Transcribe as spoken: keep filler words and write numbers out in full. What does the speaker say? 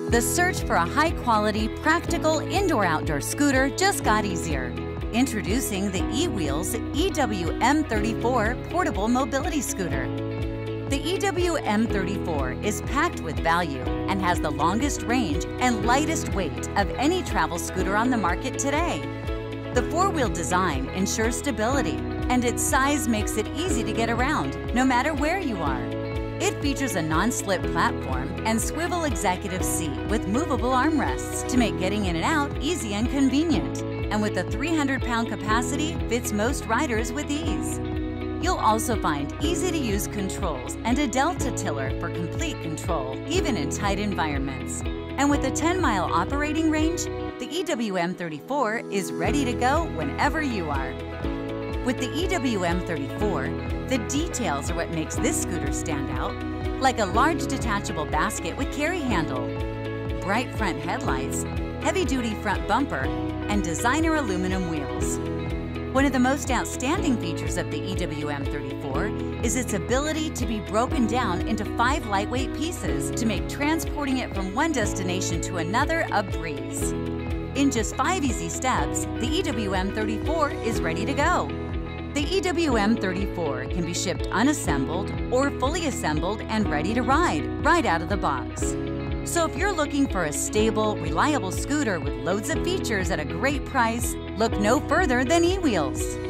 The search for a high-quality, practical indoor-outdoor scooter just got easier. Introducing the EWheels E W M thirty-four Portable Mobility Scooter. The E W M thirty-four is packed with value and has the longest range and lightest weight of any travel scooter on the market today. The four-wheel design ensures stability, and its size makes it easy to get around, no matter where you are. It features a non-slip platform and swivel executive seat with movable armrests to make getting in and out easy and convenient. And with a three hundred pound capacity, fits most riders with ease. You'll also find easy-to-use controls and a delta tiller for complete control, even in tight environments. And with a ten mile operating range, the E W M thirty-four is ready to go whenever you are. With the E W M thirty-four, the details are what makes this scooter stand out, like a large detachable basket with carry handle, bright front headlights, heavy-duty front bumper, and designer aluminum wheels. One of the most outstanding features of the E W M thirty-four is its ability to be broken down into five lightweight pieces to make transporting it from one destination to another a breeze. In just five easy steps, the E W M thirty-four is ready to go. The E W M thirty-four can be shipped unassembled or fully assembled and ready to ride right out of the box. So if you're looking for a stable, reliable scooter with loads of features at a great price, look no further than EWheels.